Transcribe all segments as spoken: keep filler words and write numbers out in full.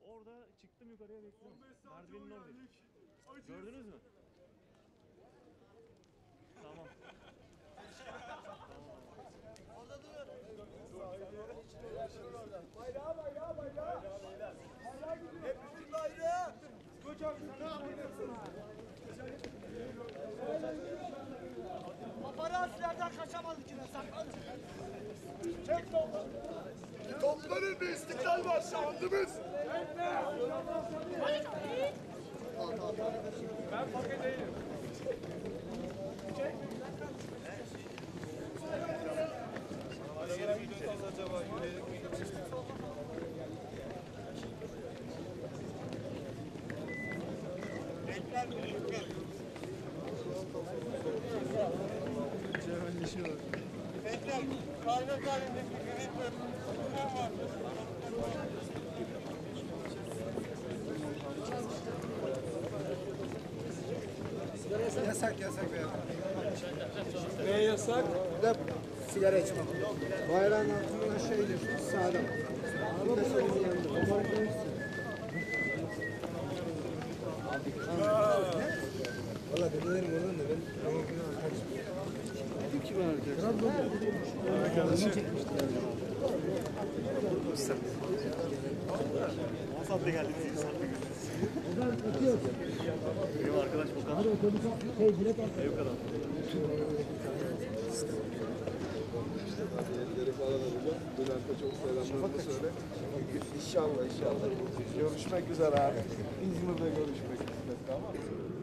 Orada çıktım yukarıya bekliyorum. Merdivenin oradayım. Gördünüz mü? Tamam. Orada durun. Bayrağı bayrağı bayrağı. Hep bütün bayrağı. Hocam ne yapıyorsun? Paparazilerden kaçamadık yine, saklandık. Çek topları. Topların bir istiklal var şahındımız. Ben paket değilim. Çek. Bekler mi? Bekler. Bekler. Kaynak halindeki grip ve problem var. Yasak yasak be. Ne yasak? Bir de sigara içmek. Bayrağın altından aşağı iniyorsun sağdan. Bir de senin yanında. Valla dedim oradan da ben dedim ki ben arkadaşım. Arkadaşım. on saatte geldik. sekiz saatte gidiyoruz. Benim arkadaş Okan. Eyüp kadar. Yeri falan alacağım. Bülent'e çok selamlarını söyle. İnşallah inşallah. Görüşmek üzere abi. İzmir'de görüşmek üzere. Tamam.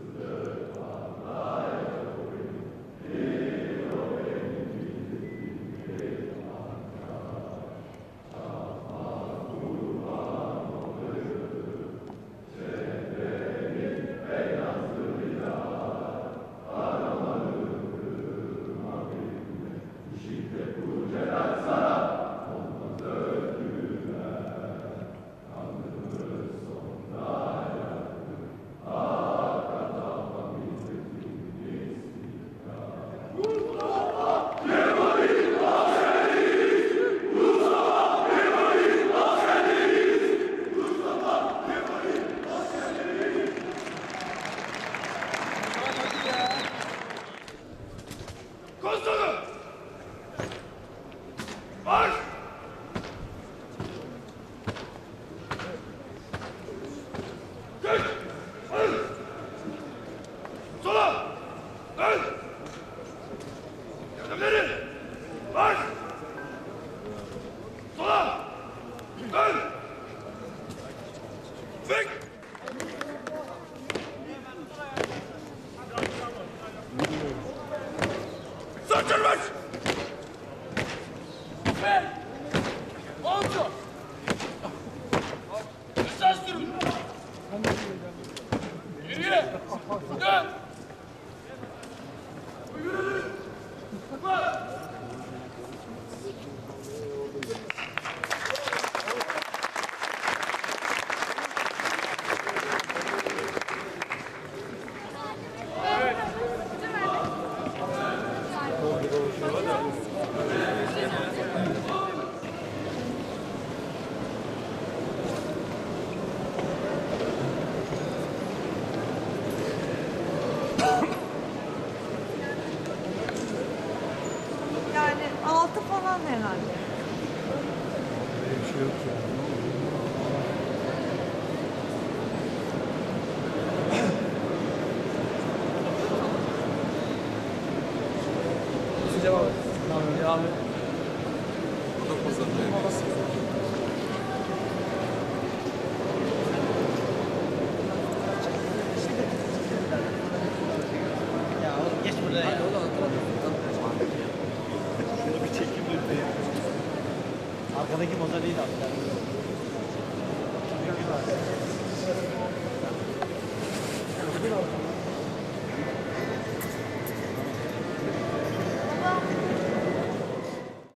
Komutanım! Marş! Geç! Ön! Sola! Ön! Yardımları! Marş! Sola! Ön! Fik! Sırtırmış! Ve! Oldu! Esas durun! Geriye! Dön! Yürüdün! Bak! Yani altı falan herhalde. Böyle bir şey yok ya. Cevap. Tamam, devam et. O da pazarlayamaz. Ya oğlum geç burada ya. Şöyle bir çekim lütfen. Arkadaki moza değil abi.